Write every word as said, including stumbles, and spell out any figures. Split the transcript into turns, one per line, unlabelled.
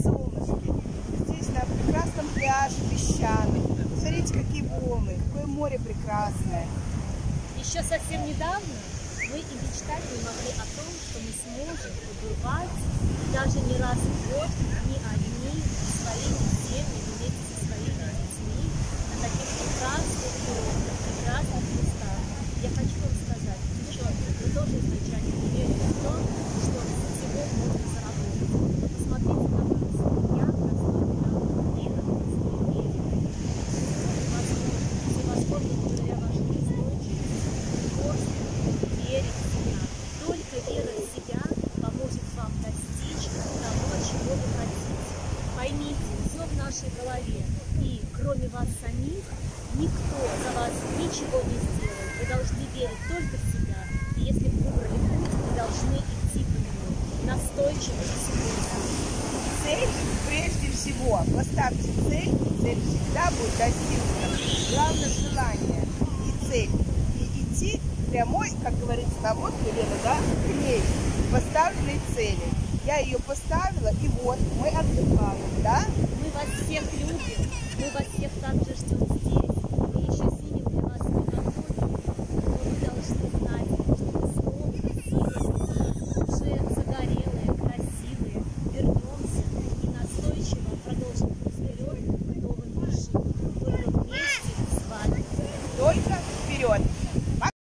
солнышке. Здесь на прекрасном пляже песчаный. Смотрите, какие волны, какое море прекрасное.
Еще совсем недавно мы и мечтать не могли о том, что мы сможем побывать даже не раз в год, не одни, своими семьями, вместе со своими детьми на таких прекрасных курортах, прекрасных местах. Я хочу вам сказать, девчонки, вы тоже изначально не верите в то, что всего можно заработать. Но посмотрите на вас. Я простой педагог, Нина, простой медик. Все возможно благодаря вашей устойчивости, упорству, вере в себя. Только вера в себя поможет вам достичь того, чего вы хотите. Поймите, все в нашей голове. И кроме вас самих, никто за вас ничего не сделает. Вы должны верить только в себя. И если вы выбрали путь, вы должны идти по нему. Настойчиво и всегда.
Цель прежде всего. Поставьте цель, цель всегда будет достигнута. Главное желание и цель. И идти прямой, как говорится, на вот Елена, да, к ней, поставленной цели. Я ее поставила, и вот мы отдыхаем, да?
Мы вас всех любим, мы вас всех также ждем здесь. Мы еще снимем для вас фотографии, но вы должны знать, что мы снова красивые, уже загорелые, красивые, вернемся и настойчиво продолжим путь вперед к новым вершинам. Только вместе с вами.
Только вперед!